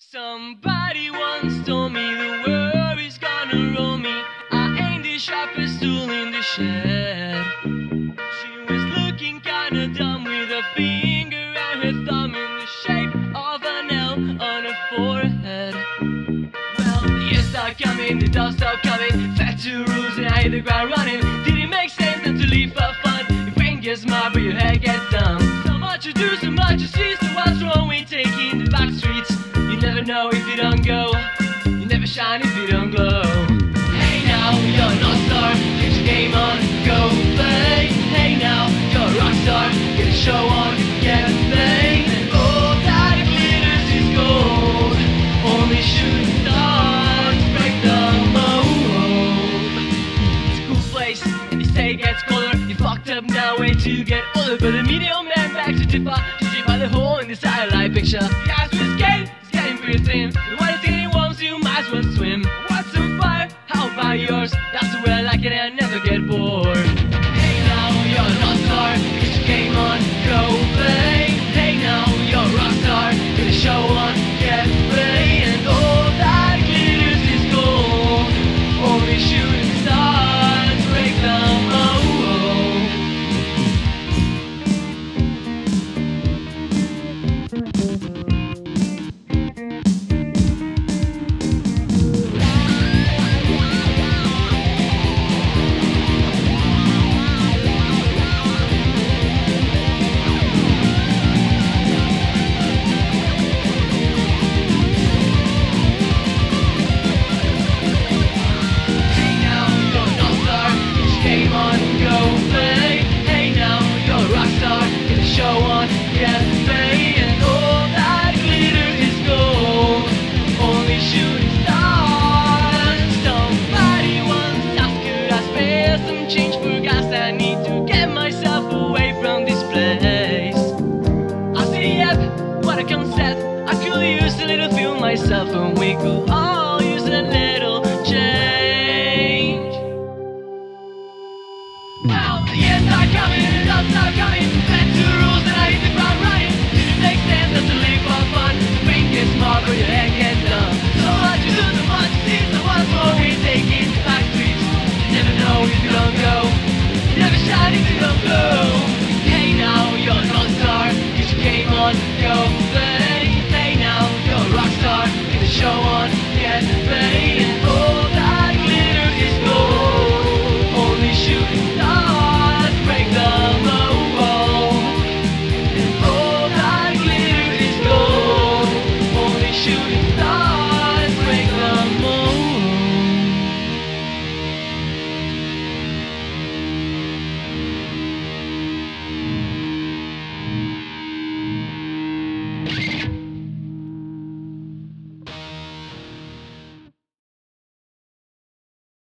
Somebody once told me the world is gonna roll me. I ain't the sharpest tool in the shed. She was looking kinda dumb with her finger and her thumb in the shape of an L on her forehead. Well, the years start coming, the dogs start coming, fat two rules and I hit the ground running. Did it make sense not to leave for fun? Your brain gets smart but your head gets dumb. So much to do, so much to see, so what's wrong with taking the back streets? You never know if you don't go, you never shine if you don't glow. Hey now, you're not a star, get your game on, go play. Hey now, you're a rock star, get a show on, get paid. And all that glitters is gold, only shooting stars break the mold. It's a cool place, and they say it gets colder. You fucked up now, way to get older. But the medium man back to dip by the hole in the satellite picture. The ice was getting pretty thin. The water's getting warm, so you might as well swim. What's on fire? How about yours? That's the way I like it and I never get bored. Hey now, you're not a star, get your game on, go play. Hey now, you're a rock star, get a show on, get paid. And all that glitters is gold, only shooting stars break the mold. Show on, get paid, and all that glitter is gold, only shooting stars. Somebody once asked, could I spare some change for gas? I need to get myself away from this place. I said, yep, what a concept, I could use a little fuel myself, and we go on.